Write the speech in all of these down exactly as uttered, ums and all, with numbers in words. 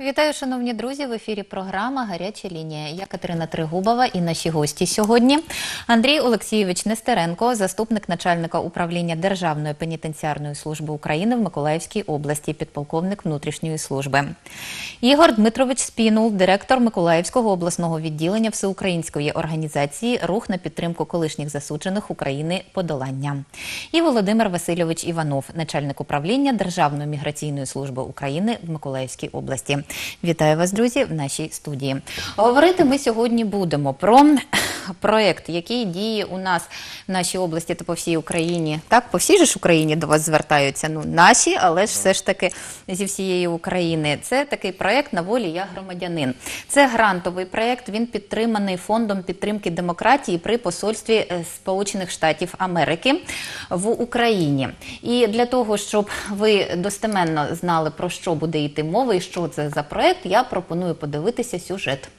Вітаю, шановні друзі! В ефірі програма «Гаряча лінія». Я Катерина Тригубова і наші гості сьогодні. Андрій Олексійович Нестеренко, заступник начальника управління Державної пенітенціарної служби України в Миколаївській області, підполковник внутрішньої служби. Ігор Дмитрович Спінул, директор Миколаївського обласного відділення всеукраїнської організації «Рух на підтримку колишніх засуджених України «Подолання». І Володимир Васильович Іванов, начальник управління Державної міграційної служби України в Миколаївській області. Вітаю вас, друзі, в нашій студії. Говорити ми сьогодні будемо про проєкт, який діє у нас в нашій області та по всій Україні. Так, по всій же ж Україні до вас звертаються, ну, наші, але ж все ж таки зі всієї України. Це такий проєкт «На волі я громадянин». Це грантовий проєкт, він підтриманий Фондом підтримки демократії при посольстві Сполучених Штатів Америки в Україні. І для того, щоб ви достеменно знали, про що буде йти мова і що це за проєкт, я пропоную подивитися сюжет.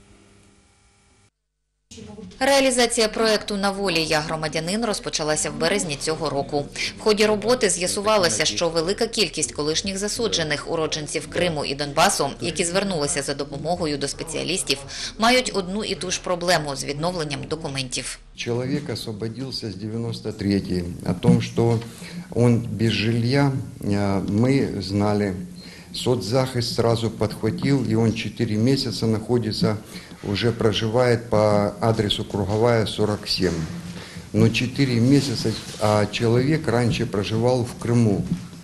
Реалізація проєкту «На волі я громадянин» розпочалася в березні цього року. В ході роботи з'ясувалося, що велика кількість колишніх засуджених уродженців Криму і Донбасу, які звернулися за допомогою до спеціалістів, мають одну і ту ж проблему з відновленням документів. Человек освободился с девяносто третьей. О том, что он без жилья, мы знали. Соцзахист сразу подхватил, и он четыре месяца находится, уже проживает по адресу Круговая, сорок семь. Но четыре месяца, а человек раньше проживал в Крыму.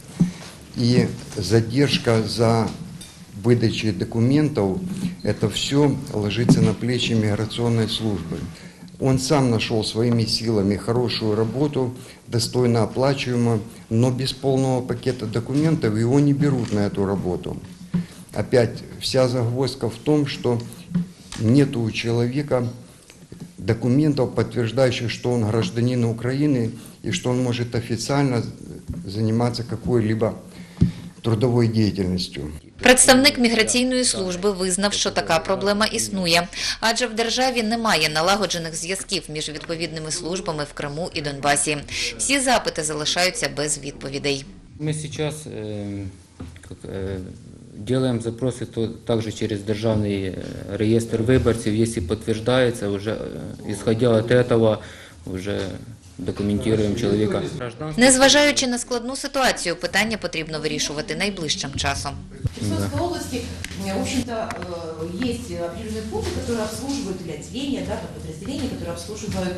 И задержка за выдачей документов, это все ложится на плечи миграционной службы. Он сам нашел своими силами хорошую работу, достойно оплачиваемую, но без полного пакета документов его не берут на эту работу. Опять вся загвоздка в том, что нет у человека документов, подтверждающих, что он гражданин Украины и что он может официально заниматься какой-либо трудовой деятельностью. Представник міграційної служби визнав, що така проблема існує, адже в державі немає налагоджених зв'язків між відповідними службами в Криму і Донбасі. Всі запити залишаються без відповідей. Ми зараз э, э, делаем запросы то, также через державний реєстр виборців, якщо підтверджується, вже исходя від этого, вже документуємо чоловіка. Незважаючи на складну ситуацію, питання потрібно вирішувати найближчим часом. В Херсонской области, в общем-то, есть определенные пункты, которые обслуживают, или отделения, да, подразделения, которые обслуживают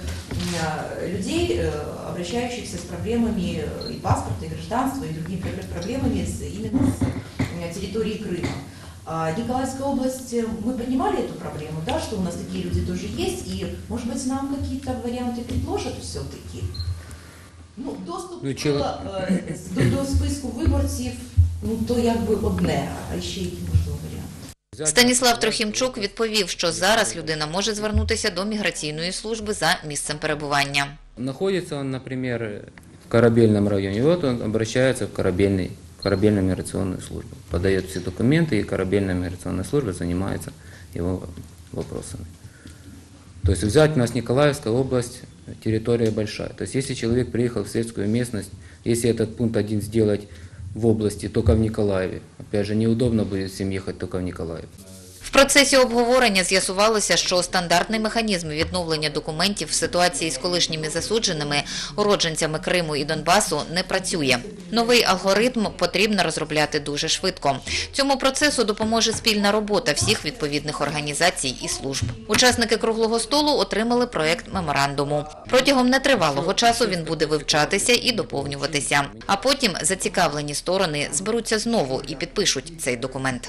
людей, обращающихся с проблемами и паспорта, и гражданства, и другими проблемами с, именно с территории Крыма. Николаевская область, мы поднимали эту проблему, да, что у нас такие люди тоже есть, и, может быть, нам какие-то варианты предложат все-таки. Ну, доступ ну, до, до, до списку виборців, ну, то якби одне, а ще які можливо варіанти. Станіслав Трохімчук відповів, що зараз людина може звернутися до міграційної служби за місцем перебування. Находится он, например, в Корабельном районе, вот он обращается в корабельный, корабельную миграционную службу, подает все документы, и корабельная миграционная служба занимается его вопросами. То есть взять у нас Николаевская область, территория большая. То есть если человек приехал в сельскую местность, если этот пункт один сделать в области, только в Николаеве, опять же, неудобно будет всем ехать только в Николаев. В процесі обговорення з'ясувалося, що стандартний механізм відновлення документів в ситуації з колишніми засудженими, уродженцями Криму і Донбасу, не працює. Новий алгоритм потрібно розробляти дуже швидко. Цьому процесу допоможе спільна робота всіх відповідних організацій і служб. Учасники круглого столу отримали проєкт меморандуму. Протягом нетривалого часу він буде вивчатися і доповнюватися. А потім зацікавлені сторони зберуться знову і підпишуть цей документ.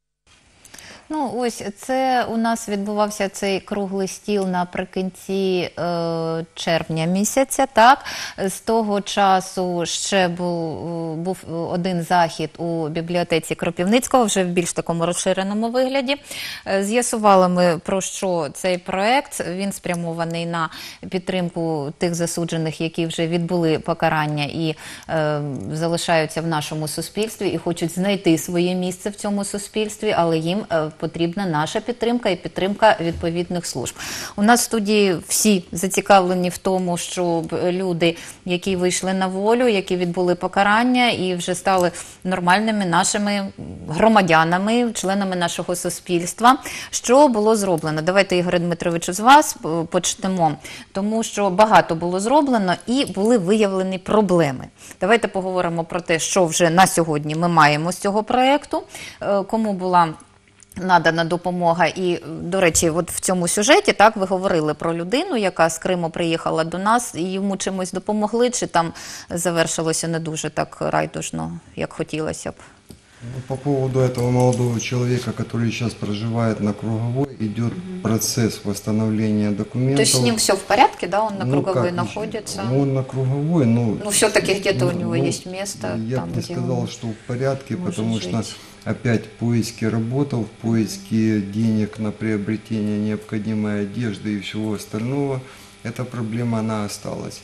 Ну, ось це у нас відбувався цей круглий стіл наприкінці е, червня місяця, так? З того часу ще був, був один захід у бібліотеці Кропивницького, вже в більш такому розширеному вигляді. З'ясували ми, про що цей проєкт. Він спрямований на підтримку тих засуджених, які вже відбули покарання і е, залишаються в нашому суспільстві і хочуть знайти своє місце в цьому суспільстві, але їм е, потрібна наша підтримка і підтримка відповідних служб. У нас в студії всі зацікавлені в тому, щоб люди, які вийшли на волю, які відбули покарання і вже стали нормальними нашими громадянами, членами нашого суспільства. Що було зроблено? Давайте, Ігоре Дмитровичу, з вас почнемо, тому що багато було зроблено і були виявлені проблеми. Давайте поговоримо про те, що вже на сьогодні ми маємо з цього проєкту, кому була надана допомога. І, до речі, от в цьому сюжеті, так, ви говорили про людину, яка з Криму приїхала до нас, і йому чимось допомогли, чи там завершилося не дуже так райдужно, як хотілося б? Ну, по поводу этого молодого человека, который сейчас проживает на Круговой, идет процесс восстановления документов. То есть с ним все в порядке, да, он на Ну, Круговой как, находится? Он на Круговой, но... Ну, все-таки где-то у него ну, есть место, Я там, бы не где сказал, он что в порядке, может потому что жить. опять поиски работал, поиски денег на приобретение необходимой одежды и всего остального, эта проблема, она осталась.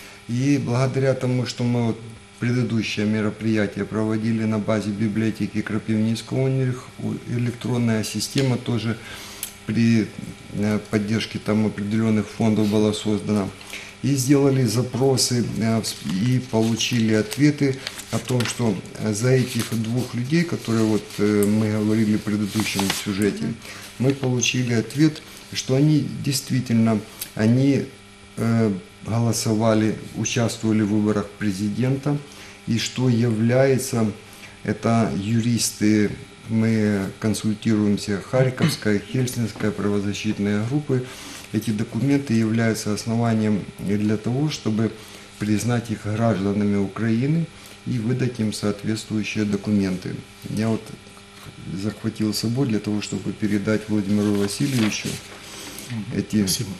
И благодаря тому, что мы вот предыдущее мероприятие проводили на базе библиотеки Крапивницкого университета, электронная система тоже при э, поддержке там определенных фондов была создана. И сделали запросы э, и получили ответы о том, что за этих двух людей, которые вот э, мы говорили в предыдущем сюжете, мы получили ответ, что они действительно, они э, голосовали, участвовали в выборах президента, и что является, это юристы, мы консультируемся, Харьковская, Хельсинская правозащитные группы, эти документы являются основанием для того, чтобы признать их гражданами Украины и выдать им соответствующие документы. Я вот захватил с собой для того, чтобы передать Владимиру Васильевичу эти... Спасибо.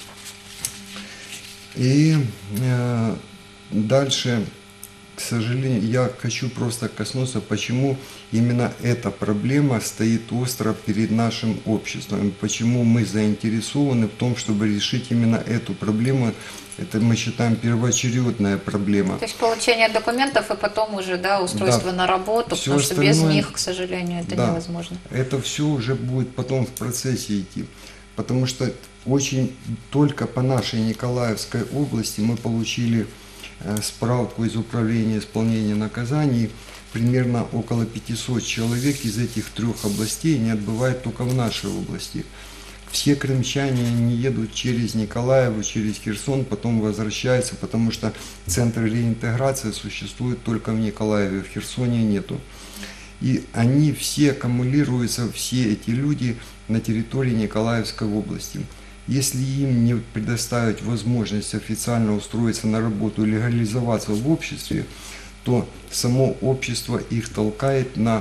И э, дальше, к сожалению, я хочу просто коснуться, почему именно эта проблема стоит остро перед нашим обществом, почему мы заинтересованы в том, чтобы решить именно эту проблему. Это, мы считаем, первоочередная проблема. То есть получение документов и потом уже, да, устройство Да. на работу, Всё потому что без остальное- них, к сожалению, это Да. невозможно. Это все уже будет потом в процессе идти. Потому что очень только по нашей Николаевской области мы получили э, справку из Управления исполнения наказаний. Примерно около пятисот человек из этих трех областей не отбывают только в нашей области. Все крымчане не едут через Николаево, через Херсон, потом возвращаются, потому что центр реинтеграции существует только в Николаеве, в Херсоне нету. И они все аккумулируются, все эти люди на территории Николаевской области. Если им не предоставить возможность официально устроиться на работу и легализоваться в обществе, то само общество их толкает на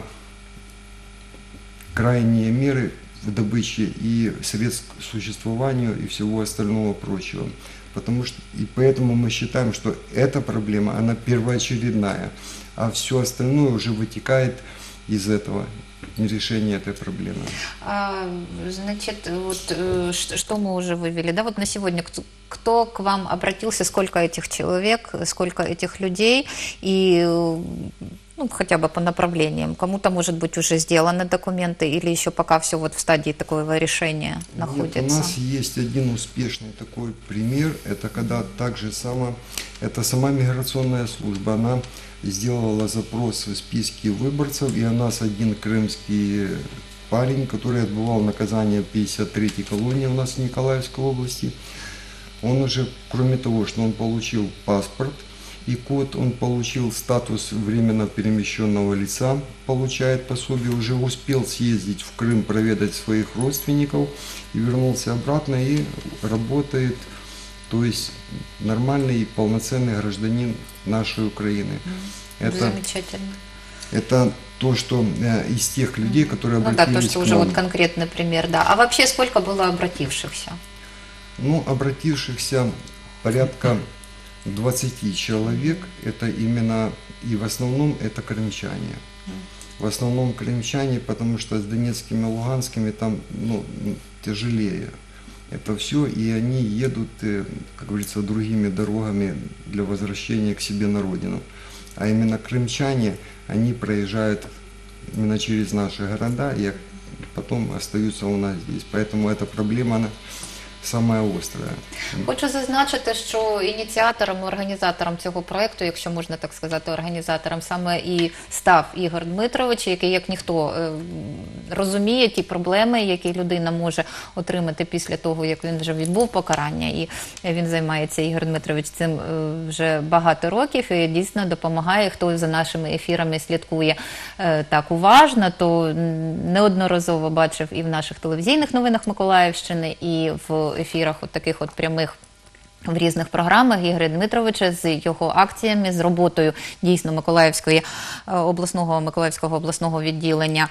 крайние меры в добыче и средств к существованию и всего остального прочего. Потому что, и поэтому мы считаем, что эта проблема, она первоочередная, а все остальное уже вытекает из этого решения этой проблемы. А, значит, вот э, ш- что мы уже вывели, да, вот на сегодня кто, кто к вам обратился, сколько этих человек, сколько этих людей, и э, ну, хотя бы по направлениям, кому-то, может быть, уже сделаны документы, или еще пока все вот в стадии такого решения находится? Нет, у нас есть один успешный такой пример, это когда так же само, это сама миграционная служба, она сделала запрос в списке выборцев, и у нас один крымский парень, который отбывал наказание в пятьдесят третьей колонии у нас в Николаевской области, он уже, кроме того, что он получил паспорт и код, он получил статус временно перемещенного лица, получает пособие, уже успел съездить в Крым, проведать своих родственников и вернулся обратно и работает, то есть нормальный и полноценный гражданин нашей Украины. Это, Замечательно. это то, что э, из тех людей, которые Ну да, обратились то, что к уже нам. вот конкретный пример, да. А вообще сколько было обратившихся? Ну, обратившихся порядка двадцати человек, это именно, и в основном это крымчане. В основном крымчане, потому что с донецкими, луганскими там, ну, тяжелее. Это все, и они едут, э, как говорится, другими дорогами для возвращения к себе на родину. А именно крымчане, они проезжают именно через наши города, и потом остаются у нас здесь. Поэтому эта проблема, она самая острая. Хочу зазначити, що ініціатором, організатором цього проекту, якщо можна так сказати, організатором саме і став Ігор Дмитрович, який як ніхто е, розуміє ті проблеми, які людина може отримати після того, як він вже відбув покарання. І він займається, Ігор Дмитрович, цим е, вже багато років і дійсно допомагає. Хто за нашими ефірами слідкує е, так уважно, то неодноразово бачив і в наших телевізійних новинах Миколаївщини, і в ефірах от таких от прямих в різних програмах Ігоря Дмитровича з його акціями, з роботою дійсно Миколаївської обласного, Миколаївського обласного відділення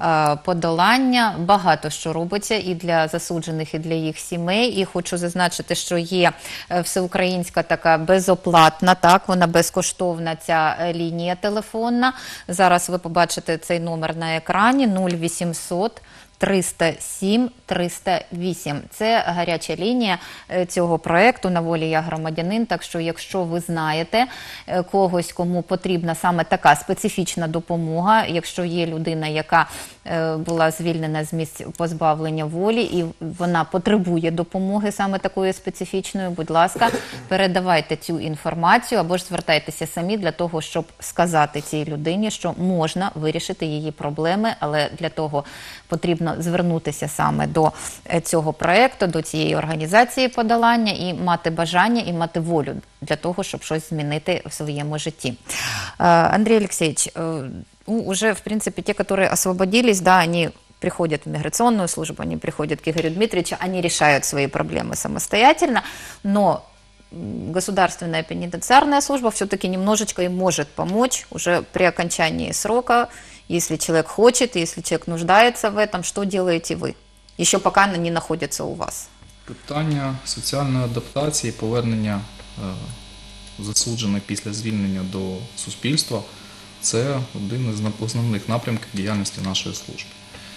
подолання. Багато що робиться і для засуджених, і для їх сімей. І хочу зазначити, що є всеукраїнська така безоплатна, так, вона безкоштовна, ця лінія телефонна. Зараз ви побачите цей номер на екрані нуль вісімсот триста сім триста вісім. Це гаряча лінія цього проєкту «На волі я громадянин». Так що, якщо ви знаєте когось, кому потрібна саме така специфічна допомога, якщо є людина, яка була звільнена з місць позбавлення волі і вона потребує допомоги саме такої специфічної, будь ласка, передавайте цю інформацію або ж звертайтеся самі для того, щоб сказати цій людині, що можна вирішити її проблеми, але для того потрібно звернутися саме до цього проєкту, до цієї організації подолання і мати бажання, і мати волю для того, щоб щось змінити в своєму житті. Андрей Алексеевич, ну, уже, в принципе, те, которые освободились, да, они приходят в миграционную службу, они приходят к Игорю Дмитриевичу, они решают свои проблемы самостоятельно, но государственная пенитенциарная служба все-таки немножечко им может помочь уже при окончании срока, если человек хочет, если человек нуждается в этом. Что делаете вы, еще пока она не находится у вас? Питання соціальної адаптації, повернення е, засуджених після звільнення до суспільства – це один із основних напрямків діяльності нашої служби.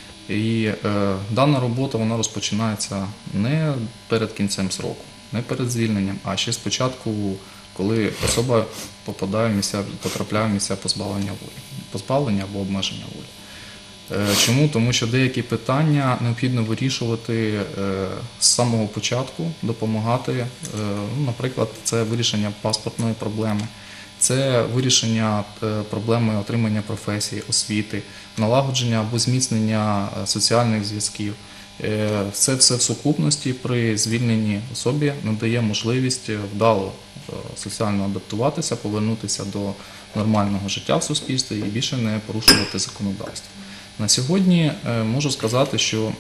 І е, дана робота вона розпочинається не перед кінцем сроку, не перед звільненням, а ще спочатку, коли особа попадає в місця, потрапляє в місця позбавлення волі, позбавлення або обмеження волі. Чому? Тому що деякі питання необхідно вирішувати з самого початку, допомагати, наприклад, це вирішення паспортної проблеми, це вирішення проблеми отримання професії, освіти, налагодження або зміцнення соціальних зв'язків. Це все в сукупності при звільненні особі надає можливість вдало соціально адаптуватися, повернутися до нормального життя в суспільстві і більше не порушувати законодавство. На сьогодні можу сказати, що,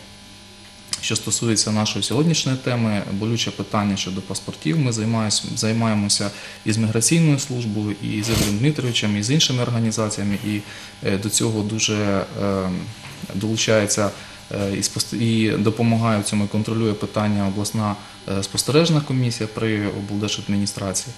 що стосується нашої сьогоднішньої теми, болюче питання щодо паспортів, ми займаємося і з міграційною службою, і з Ігорем Дмитровичем, і з іншими організаціями, і до цього дуже долучається і допомагає в цьому, контролює питання обласна спостережна комісія при облдержадміністрації.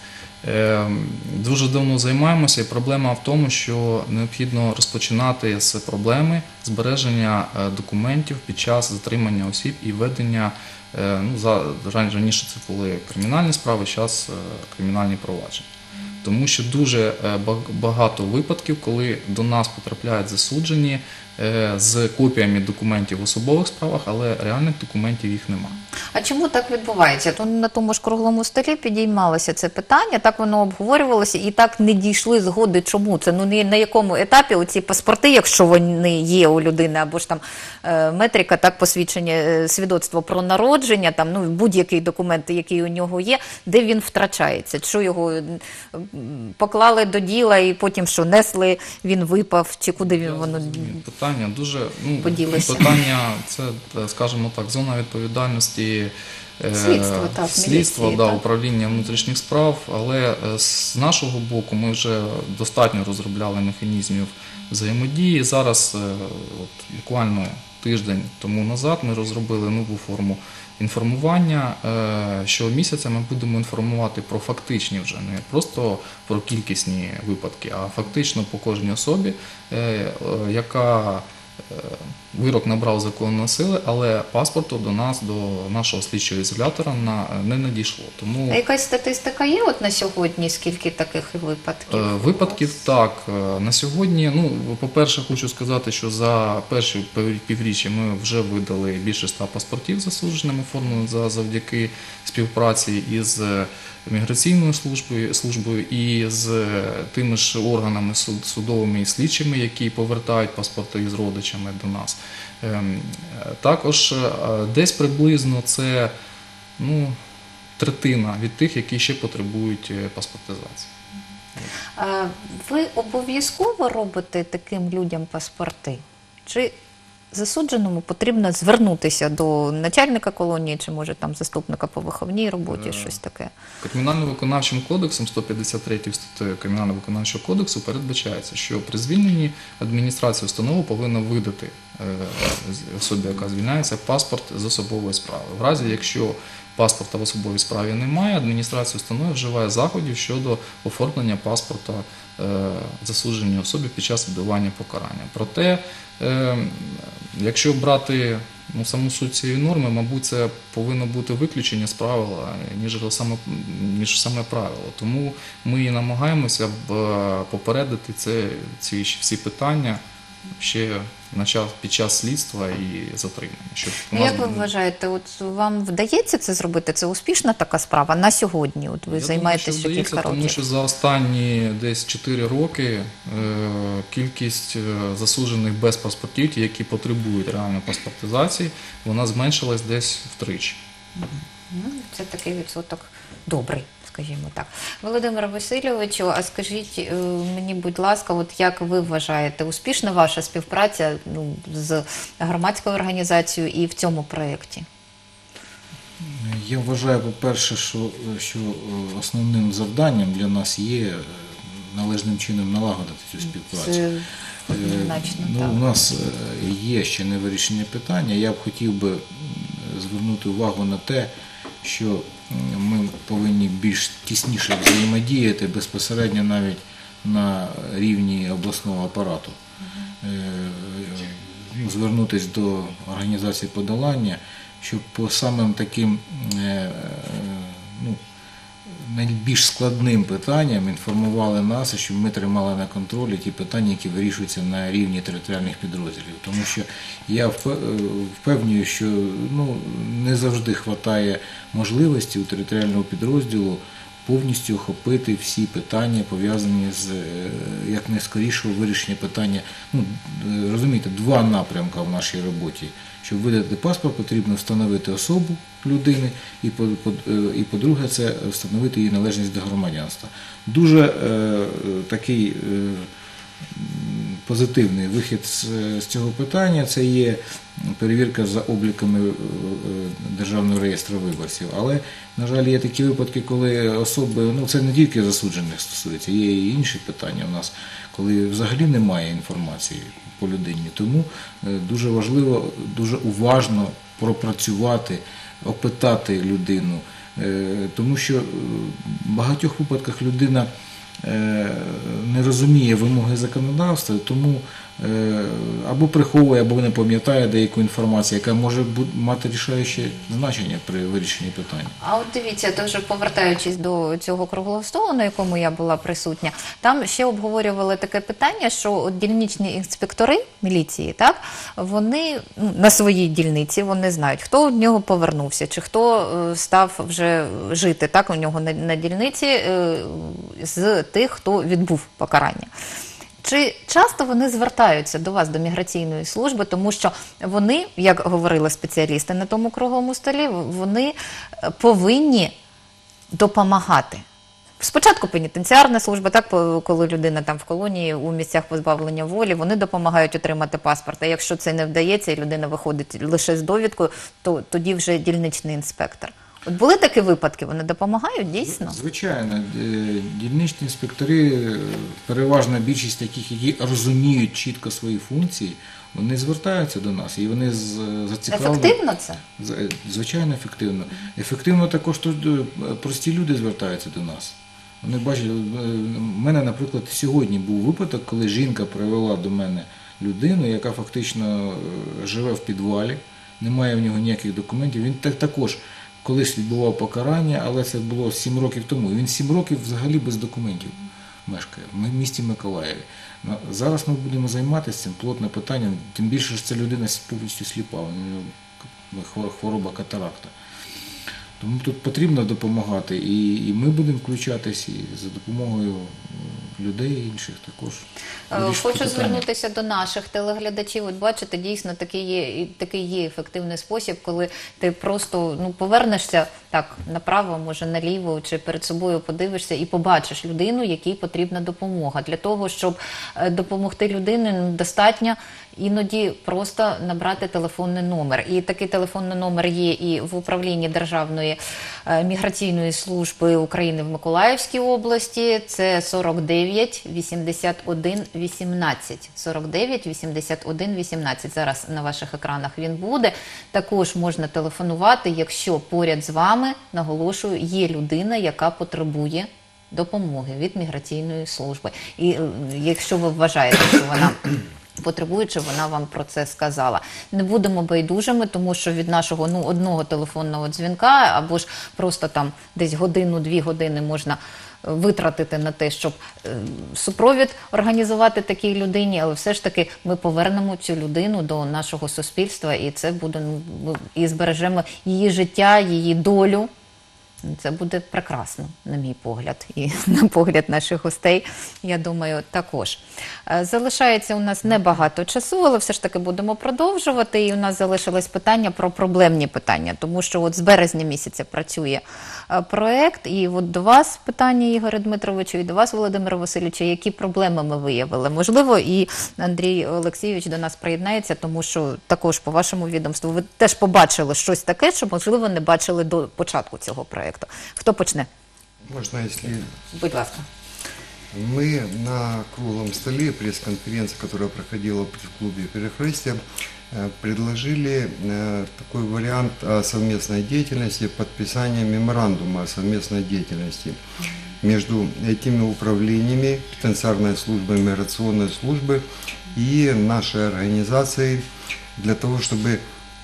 Дуже давно займаємося, і проблема в тому, що необхідно розпочинати з проблеми збереження документів під час затримання осіб і ведення, ну, за, раніше це були кримінальні справи, зараз кримінальні провадження. Тому що дуже багато випадків, коли до нас потрапляють засуджені з копіями документів в особових справах, але реальних документів їх немає. А чому так відбувається? То на тому ж круглому столі підіймалося це питання, так воно обговорювалося і так не дійшли згоди. Чому? Це, ну, на якому етапі оці паспорти, якщо вони є у людини, або ж там метрика, так, посвідчення, свідоцтво про народження, там, ну, будь-який документ, який у нього є, де він втрачається? Що його поклали до діла і потім що, несли, він випав, чи куди він воно... Питання дуже, ну, поділося. Питання, це, скажімо так, зона відповідальності слідства, так, слідства, міліції, да, так. управління внутрішніх справ, але з нашого боку ми вже достатньо розробляли механізмів взаємодії. Зараз, от, буквально тиждень тому назад, ми розробили нову форму інформування. Щомісяця ми будемо інформувати про фактичні вже, не просто про кількісні випадки, а фактично по кожній особі, яка вирок набрав законної сили, але паспорту до нас, до нашого слідчого ізолятора на, не надійшло. Тому А якась статистика є от на сьогодні, скільки таких випадків? Е, Випадків так. Е, На сьогодні, ну, по-перше, хочу сказати, що за перші пів- півріччя ми вже видали більше ста паспортів засудженим, оформлених за- завдяки співпраці із е, міграційною службою, службою і з е, тими ж органами суд- судовими і слідчими, які повертають паспорти з родичами до нас. Ем, е, Також е, десь приблизно це, ну, третина від тих, які ще потребують е, паспортизації. А ви обов'язково робите таким людям паспорти? Чи засудженому потрібно звернутися до начальника колонії, чи може там заступника по виховній роботі, Е, щось таке? Кримінально-виконавчим кодексом, сто п'ятдесят третьою статтею Кримінально-виконавчого кодексу передбачається, що при звільненні адміністрація установи повинна видати е, з- особі, яка звільняється, паспорт з особової справи. В разі, якщо паспорта в особовій справі немає, адміністрація установи вживає заходів щодо оформлення паспорта е, засудженій особі під час відбування покарання. Проте, е, якщо брати, ну, саму суть цієї норми, мабуть, це повинно бути виключення з правила, ніж саме, ніж саме правило. Тому ми і намагаємося б, е, попередити це, ці всі питання ще на час, під час слідства і затримання. Щоб у Ну, нас як ви було- вважаєте, от вам вдається це зробити? Це успішна така справа на сьогодні? От ви Я займаєтесь думаю, що вже кілька вдається, років. тому що за останні десь чотири роки е, кількість е, засуджених без паспортів, ті, які потребують реально паспортизації, вона зменшилась десь втричі. Ну, це такий відсоток добрий, скажімо так. Володимир Васильовичу, а скажіть е, мені, будь ласка, от як ви вважаєте, успішна ваша співпраця, ну, з громадською організацією і в цьому проєкті? Я вважаю, по-перше, що, що е, основним завданням для нас є е, належним чином налагодити цю співпрацю. Це Е, однозначно, ну, так. у нас е, є ще невирішені питання. Я б хотів би м, звернути увагу на те, що м, ми повинні більш тісніше взаємодіяти безпосередньо навіть на рівні обласного апарату. Е, е, Звернутися до організації подолання, щоб по самим таким е, е, ну, найбільш складним питанням інформували нас, і щоб ми тримали на контролі ті питання, які вирішуються на рівні територіальних підрозділів. Тому що я впе- впевнюю, що, ну, не завжди вистачає можливості у територіального підрозділу повністю охопити всі питання, пов'язані з е, як найскорішого вирішення питання. Ну, е, розумієте, два напрямки в нашій роботі. Щоб видати паспорт, потрібно встановити особу людини, і, по- по- е, і по-друге, це встановити її належність до громадянства. Дуже е, такий е, м, позитивний вихід з, з цього питання – це є перевірка за обліками е, е, Державного реєстру виборців. Але, на жаль, є такі випадки, коли особи, ну це не тільки засуджених стосується, є і інші питання у нас, коли взагалі немає інформації по людині. Тому е, дуже важливо, дуже уважно пропрацювати, опитати людину, е, тому що в багатьох випадках людина е, не розуміє вимоги законодавства, тому е, або приховує, або не пам'ятає деяку інформацію, яка може бу- мати рішаюче значення при вирішенні питання. А от дивіться, теж повертаючись до цього круглого столу, на якому я була присутня, там ще обговорювали таке питання, що от дільничні інспектори міліції, так, вони, ну, на своїй дільниці вони знають, хто від нього повернувся, чи хто е, став вже жити, так, у нього на, на дільниці е, з тих, хто відбув покарання. Чи часто вони звертаються до вас, до міграційної служби, тому що вони, як говорили спеціалісти на тому круглому столі, вони е, повинні допомагати. Спочатку пенітенціарна служба, так, по- коли людина там в колонії у місцях позбавлення волі, вони допомагають отримати паспорт. А якщо це не вдається і людина виходить лише з довідкою, то тоді вже дільничний інспектор. От були такі випадки, вони допомагають дійсно? Звичайно, е, дільничні інспектори, е, переважна більшість таких, які розуміють чітко свої функції, вони звертаються до нас і вони з- зацікавлені. Ефективно це? З- Звичайно, ефективно. Ефективно також тут е, прості люди звертаються до нас. Вони бачать, е, в мене, наприклад, сьогодні був випадок, коли жінка привела до мене людину, яка фактично е, живе в підвалі, немає в нього ніяких документів. Він так, також колись відбував покарання, але це було сім років тому. І він сім років взагалі без документів мешкає в місті Миколаєві. Зараз ми будемо займатися цим плотним питанням, тим більше, що ця людина повністю сліпа, у нього хвороба катаракта. Тому тут потрібно допомагати, і, і ми будемо включатися і за допомогою людей інших також. Хочу звернутися до наших телеглядачів. От бачите, дійсно такий є, такий є ефективний спосіб, коли ти просто ну, повернешся так направо, може наліво, чи перед собою подивишся і побачиш людину, якій потрібна допомога. Для того, щоб допомогти людині, достатньо іноді просто набрати телефонний номер. І такий телефонний номер є і в управлінні Державної міграційної служби України в Миколаївській області. Це сорок дев'ять вісімдесят один вісімнадцять. сорок дев'ять вісімдесят один вісімнадцять. Зараз на ваших екранах він буде. Також можна телефонувати, якщо поряд з вами, наголошую, є людина, яка потребує допомоги від міграційної служби. І якщо ви вважаєте, що вона потребує, чи вона вам про це сказала. Не будемо байдужими, тому що від нашого ну, одного телефонного дзвінка або ж просто там десь годину-дві години можна витратити на те, щоб е, супровід організувати такій людині, але все ж таки ми повернемо цю людину до нашого суспільства, і це буде, ну, і збережемо її життя, її долю. Це буде прекрасно, на мій погляд, і на погляд наших гостей, я думаю, також. Залишається у нас небагато часу, але все ж таки будемо продовжувати. І у нас залишилось питання про проблемні питання, тому що от з березня місяця працює проєкт, і от до вас питання, Ігоре Дмитровичу, і до вас, Володимире Васильовичу, які проблеми ми виявили. Можливо, і Андрій Олексійович до нас приєднається, тому що також по вашому відомству ви теж побачили щось таке, що, можливо, не бачили до початку цього проєкту. Хто почне? Можно, если... Будь ласка. Мы на круглом столе, пресс-конференции, которая проходила в клубе «Перехрестие», предложили такой вариант о совместной деятельности, подписания меморандума о совместной деятельности между этими управлениями, пенитенциарной службой, миграционной службы и нашей организацией для того, чтобы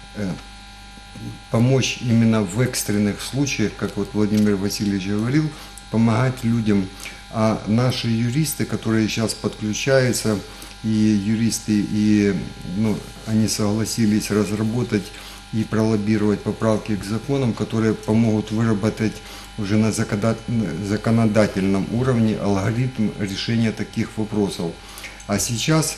помочь именно в экстренных случаях, как вот Владимир Васильевич говорил, помогать людям. А наши юристы, которые сейчас подключаются, и юристы, и ну, они согласились разработать и пролоббировать поправки к законам, которые помогут выработать уже на законодательном уровне алгоритм решения таких вопросов. А сейчас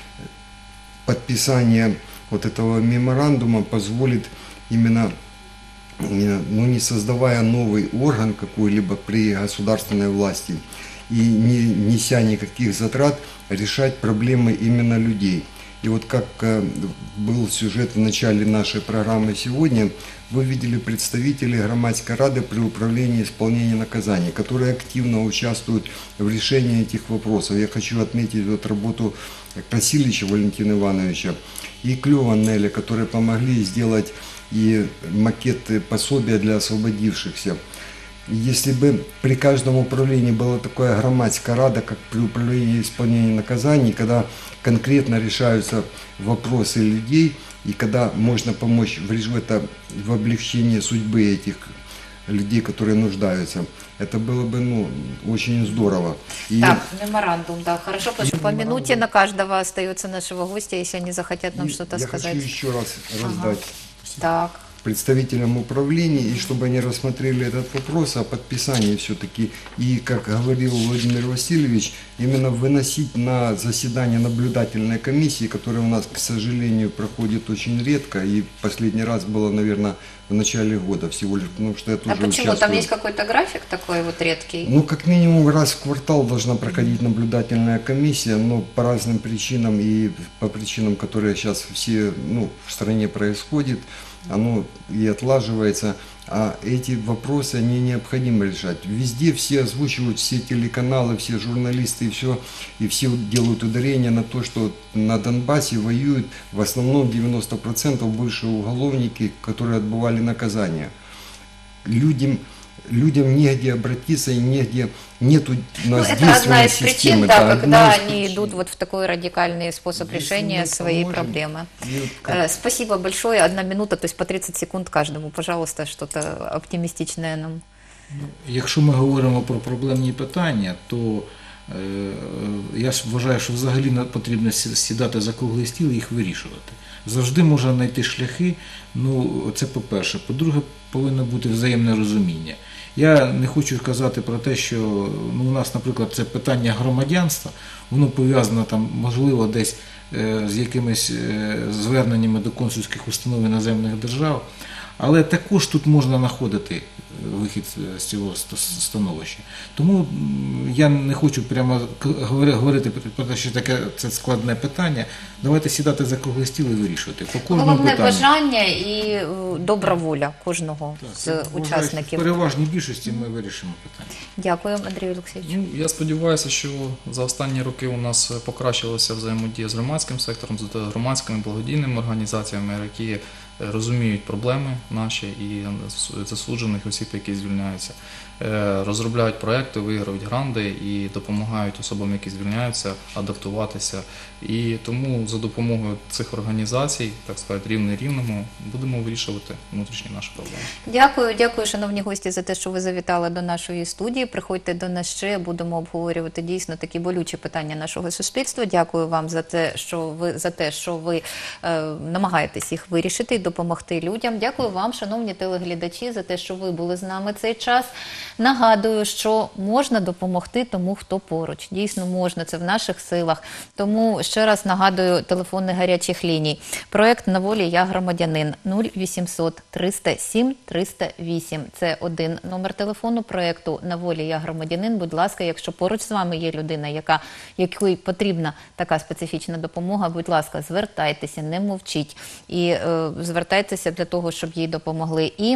подписание вот этого меморандума позволит именно, ну, не создавая новый орган какой-либо при государственной власти и не неся никаких затрат, решать проблемы именно людей. И вот как был сюжет в начале нашей программы сегодня, вы видели представителей Громадской рады при управлении исполнения наказаний, которые активно участвуют в решении этих вопросов. Я хочу отметить вот работу Красилича Валентина Ивановича и Клёва Неля, которые помогли сделать и макеты пособия для освободившихся. Если бы при каждом управлении была такая громадская рада, как при управлении исполнения наказаний, когда конкретно решаются вопросы людей, и когда можно помочь в, это, в облегчении судьбы этих людей, которые нуждаются, это было бы ну, очень здорово. И... Так, меморандум, да, хорошо, потому что по минуте на каждого остается нашего гостя, если они захотят нам что-то я сказать. Я хочу еще раз раздать. Ага. Так. Представителям управления, и чтобы они рассмотрели этот вопрос о подписании все-таки, и, как говорил Владимир Васильевич, именно выносить на заседание наблюдательной комиссии, которая у нас, к сожалению, проходит очень редко, и последний раз было, наверное, в начале года всего лишь, потому что я тоже А почему? участвую. Там есть какой-то график такой вот редкий? Ну, как минимум раз в квартал должна проходить наблюдательная комиссия, но по разным причинам и по причинам, которые сейчас все ну, в стране происходят, оно и отлаживается, а эти вопросы, они необходимо решать. Везде все озвучивают, все телеканалы, все журналисты, и все, и все делают ударение на то, что на Донбассе воюют в основном девяносто процентов больше уголовники, которые отбывали наказание. Людям людям негде обратиться и негде, нету у Ну, нас это одна действенной из причин, системы. да, Это когда одна из они причин. идут вот в такой радикальный способ Если решения мы своей поможем, проблемы. и вот как- Э, Спасибо большое. Одна минута, то есть по тридцать секунд каждому. Пожалуйста, что-то оптимистичное нам. Якщо ми говоримо про проблемні питання, то е, я ж вважаю, що взагалі не потрібно сі- сідати за круглий стіл і їх вирішувати. Завжди можна знайти шляхи, ну це по-перше. По-друге, повинно бути взаємне розуміння. Я не хочу казати про те, що ну, у нас, наприклад, це питання громадянства, воно пов'язано там, можливо, десь е, з якимись е, зверненнями до консульських установ іноземних держав, але також тут можна знаходити вихід з цього ст- становища. Тому м, я не хочу прямо к- говори- говорити про те, що таке це складне питання. Давайте сідати за круглий стіл і вирішувати. По кожному Головне питанню. бажання і е, добра воля кожного з Я вважаю, що В учасників. переважній більшості ми вирішимо питання. Дякую, Андрію Олексійовичу. Ну, я сподіваюся, що за останні роки у нас покращилася взаємодія з громадським сектором, з громадськими благодійними організаціями, які е, розуміють проблеми наші і засуджених осіб, які звільняються, Е, розробляють проекти, виграють гранди і допомагають особам, які звільняються, адаптуватися. І тому за допомогою цих організацій, так сказати, рівне рівному, будемо вирішувати внутрішні наші проблеми. Дякую, дякую, шановні гості, за те, що ви завітали до нашої студії. Приходьте до нас ще, будемо обговорювати дійсно такі болючі питання нашого суспільства. Дякую вам за те, що ви за те, що ви е, намагаєтесь їх вирішити і допомогти людям. Дякую вам, шановні телеглядачі, за те, що ви були з нами цей час. Нагадую, що можна допомогти тому, хто поруч. Дійсно можна, це в наших силах. Тому ще раз нагадую телефони гарячих ліній. Проект «На волі я громадянин» нуль вісімсот триста сім триста вісім. Це один номер телефону проекту «На волі я громадянин». Будь ласка, якщо поруч з вами є людина, яка, якій потрібна така специфічна допомога, будь ласка, звертайтеся, не мовчіть. І е, звертайтеся для того, щоб їй допомогли. І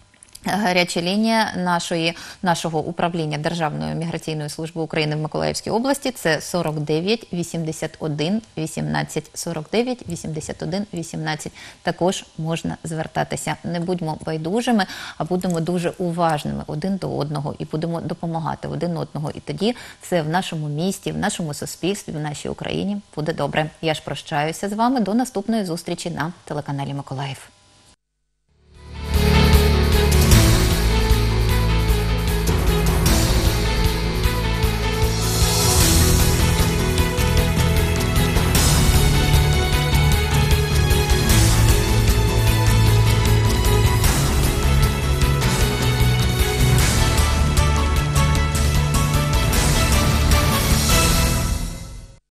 гаряча лінія нашої, нашого управління Державної міграційної служби України в Миколаївській області – це сорок дев'ять вісімдесят один вісімнадцять. сорок дев'ять вісімдесят один вісімнадцять. Також можна звертатися. Не будьмо байдужими, а будемо дуже уважними один до одного і будемо допомагати один одного. І тоді все в нашому місті, в нашому суспільстві, в нашій Україні буде добре. Я ж прощаюся з вами. До наступної зустрічі на телеканалі Миколаїв.